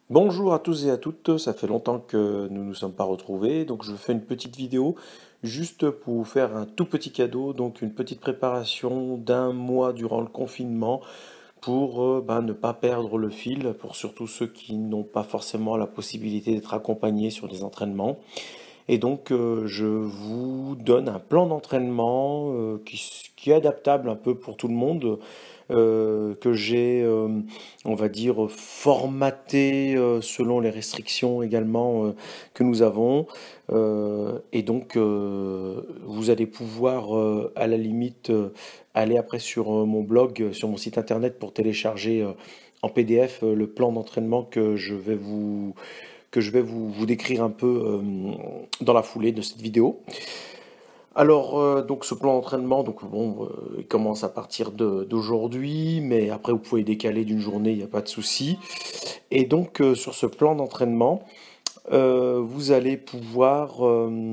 Bonjour à tous et à toutes, ça fait longtemps que nous ne nous sommes pas retrouvés, donc je fais une petite vidéo juste pour vous faire un tout petit cadeau, donc une petite préparation d'un mois durant le confinement pour ne pas perdre le fil, pour surtout ceux qui n'ont pas forcément la possibilité d'être accompagnés sur les entraînements. Et donc je vous donne un plan d'entraînement qui est adaptable un peu pour tout le monde, que j'ai, on va dire, formaté selon les restrictions également que nous avons. Et donc, vous allez pouvoir, à la limite, aller après sur mon blog, sur mon site internet pour télécharger en PDF le plan d'entraînement que je vais vous décrire un peu dans la foulée de cette vidéo. Alors, donc ce plan d'entraînement, donc bon, il commence à partir d'aujourd'hui, mais après vous pouvez décaler d'une journée, il n'y a pas de souci. Et donc sur ce plan d'entraînement, vous allez pouvoir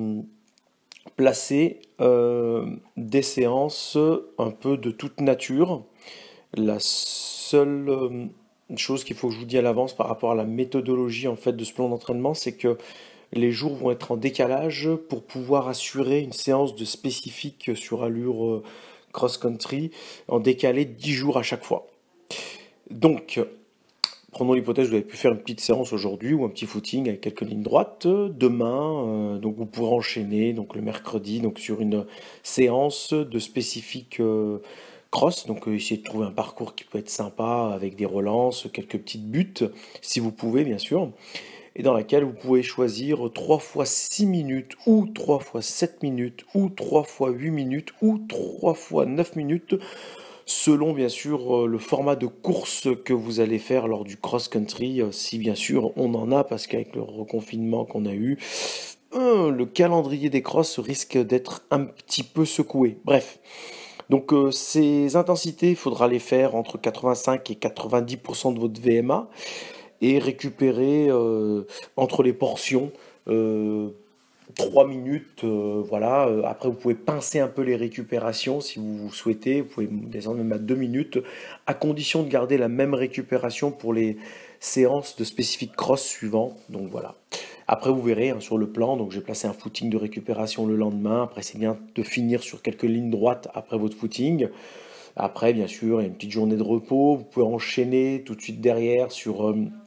placer des séances un peu de toute nature. La seule chose qu'il faut que je vous dise à l'avance par rapport à la méthodologie en fait de ce plan d'entraînement, c'est que les jours vont être en décalage pour pouvoir assurer une séance de spécifique sur allure cross-country en décalé 10 jours à chaque fois. Donc, prenons l'hypothèse que vous avez pu faire une petite séance aujourd'hui ou un petit footing avec quelques lignes droites. Demain, donc vous pourrez enchaîner donc le mercredi donc sur une séance de spécifique cross. Donc essayez de trouver un parcours qui peut être sympa avec des relances, quelques petites buts, si vous pouvez bien sûr, et dans laquelle vous pouvez choisir 3 fois 6 minutes ou 3 fois 7 minutes ou 3 fois 8 minutes ou 3 fois 9 minutes selon bien sûr le format de course que vous allez faire lors du cross-country, si bien sûr on en a, parce qu'avec le reconfinement qu'on a eu, le calendrier des crosses risque d'être un petit peu secoué. Bref, donc ces intensités, il faudra les faire entre 85 et 90% de votre VMA et récupérer entre les portions euh, 3 minutes. Voilà. Après, vous pouvez pincer un peu les récupérations si vous souhaitez. Vous pouvez descendre même à 2 minutes, à condition de garder la même récupération pour les séances de spécifique cross suivant. Donc voilà. Après, vous verrez hein, sur le plan. Donc, j'ai placé un footing de récupération le lendemain. Après, c'est bien de finir sur quelques lignes droites après votre footing. Après, bien sûr, il y a une petite journée de repos. Vous pouvez enchaîner tout de suite derrière sur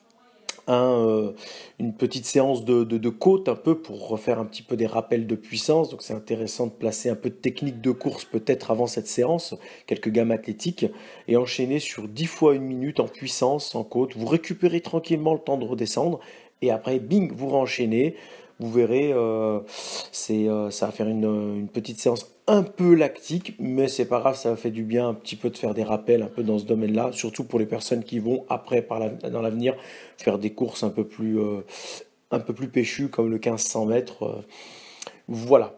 une petite séance de côte un peu pour refaire un petit peu des rappels de puissance. Donc c'est intéressant de placer un peu de technique de course peut-être avant cette séance, quelques gammes athlétiques, et enchaîner sur 10 fois une minute en puissance, en côte. Vous récupérez tranquillement le temps de redescendre, et après, bing, vous renchaînez. Vous verrez, ça va faire une petite séance un peu lactique, mais c'est pas grave, ça fait du bien un petit peu de faire des rappels un peu dans ce domaine-là, surtout pour les personnes qui vont après, dans l'avenir, faire des courses un peu plus péchues comme le 1500 mètres. Voilà.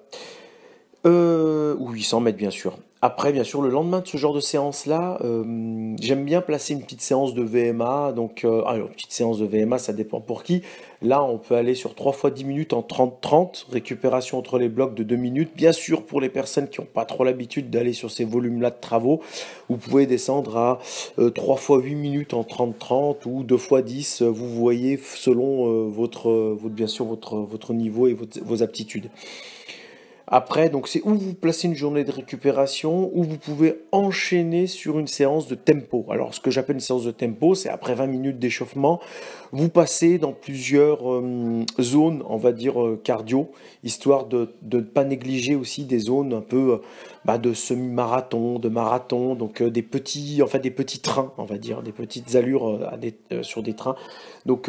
Ou 800 mètres, bien sûr. Après, bien sûr, le lendemain de ce genre de séance-là, j'aime bien placer une petite séance de VMA. Donc, alors, petite séance de VMA, ça dépend pour qui. Là, on peut aller sur 3 fois 10 minutes en 30-30, récupération entre les blocs de 2 minutes. Bien sûr, pour les personnes qui n'ont pas trop l'habitude d'aller sur ces volumes-là de travaux, vous pouvez descendre à 3 fois 8 minutes en 30-30 ou 2 fois 10, vous voyez, selon bien sûr, votre niveau et vos aptitudes. Après, donc c'est où vous placez une journée de récupération, où vous pouvez enchaîner sur une séance de tempo. Alors, ce que j'appelle une séance de tempo, c'est après 20 minutes d'échauffement, vous passez dans plusieurs zones, on va dire cardio, histoire de ne pas négliger aussi des zones un peu de semi-marathon, de marathon, donc des petits trains, on va dire, des petites allures sur des trains. Donc,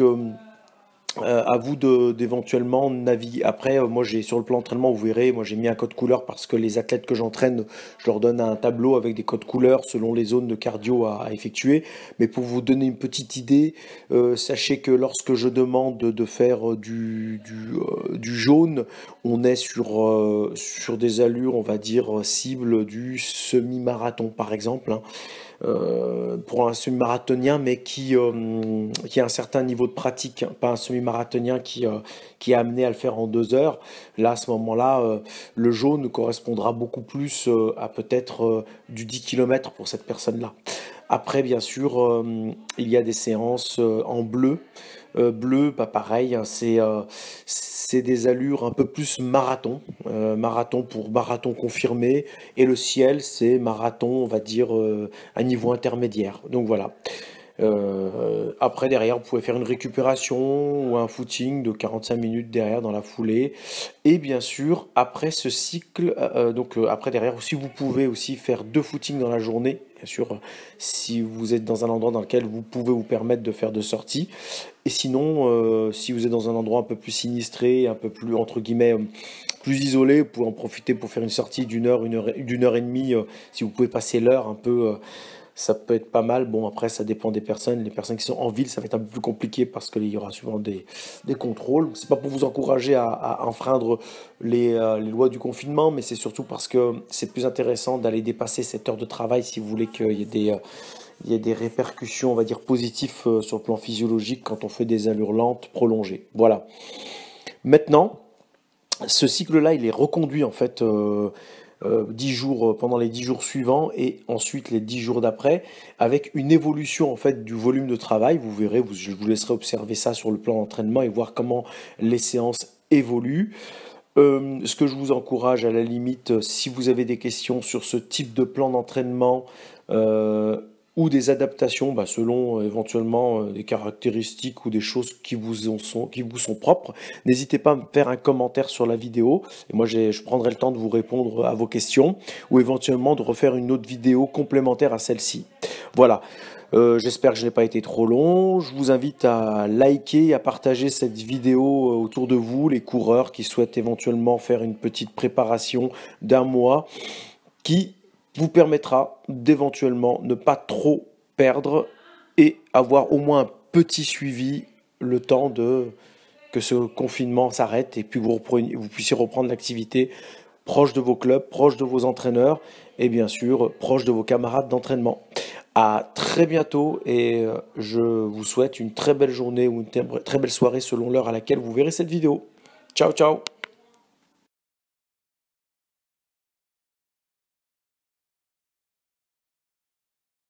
à vous d'éventuellement naviguer. Après, moi j'ai sur le plan d'entraînement, vous verrez, moi j'ai mis un code couleur parce que les athlètes que j'entraîne, je leur donne un tableau avec des codes couleurs selon les zones de cardio à effectuer. Mais pour vous donner une petite idée, sachez que lorsque je demande de faire du jaune, on est sur des allures, on va dire, cible du semi-marathon par exemple, hein, pour un semi-marathonien, mais qui a un certain niveau de pratique, hein, pas un semi-marathonien qui est amené à le faire en 2 heures. Là, à ce moment-là, le jaune correspondra beaucoup plus à peut-être du 10 km pour cette personne-là. Après, bien sûr, il y a des séances en bleu. Bleu, pas pareil, hein, c'est des allures un peu plus marathon, marathon pour marathon confirmé, et le ciel, c'est marathon, on va dire, à niveau intermédiaire. Donc voilà. Après, derrière, vous pouvez faire une récupération ou un footing de 45 minutes derrière dans la foulée. Et bien sûr, après ce cycle, après derrière aussi, vous pouvez aussi faire deux footings dans la journée. Bien sûr, si vous êtes dans un endroit dans lequel vous pouvez vous permettre de faire deux sorties. Et sinon, si vous êtes dans un endroit un peu plus sinistré, un peu plus, entre guillemets, plus isolé, vous pouvez en profiter pour faire une sortie d'une heure et demie. Si vous pouvez passer l'heure un peu. Ça peut être pas mal. Bon, après, ça dépend des personnes. Les personnes qui sont en ville, ça va être un peu plus compliqué parce qu'il y aura souvent des contrôles. C'est pas pour vous encourager à enfreindre les lois du confinement, mais c'est surtout parce que c'est plus intéressant d'aller dépasser cette heure de travail si vous voulez qu'il y ait il y ait des répercussions, on va dire, positives sur le plan physiologique quand on fait des allures lentes prolongées. Voilà. Maintenant, ce cycle-là, il est reconduit en fait 10 jours pendant les 10 jours suivants et ensuite les 10 jours d'après avec une évolution en fait du volume de travail. Vous verrez, je vous laisserai observer ça sur le plan d'entraînement et voir comment les séances évoluent. Ce que je vous encourage à la limite, si vous avez des questions sur ce type de plan d'entraînement euh, ou des adaptations selon éventuellement des caractéristiques ou des choses qui vous sont propres, n'hésitez pas à me faire un commentaire sur la vidéo et moi je prendrai le temps de vous répondre à vos questions ou éventuellement de refaire une autre vidéo complémentaire à celle-ci. Voilà. J'espère que je n'ai pas été trop long. Je vous invite à liker et à partager cette vidéo autour de vous, les coureurs qui souhaitent éventuellement faire une petite préparation d'un mois qui vous permettra d'éventuellement ne pas trop perdre et avoir au moins un petit suivi le temps de que ce confinement s'arrête et puis vous puissiez reprendre l'activité proche de vos clubs, proche de vos entraîneurs et bien sûr proche de vos camarades d'entraînement. À très bientôt et je vous souhaite une très belle journée ou une très belle soirée selon l'heure à laquelle vous verrez cette vidéo. Ciao, ciao!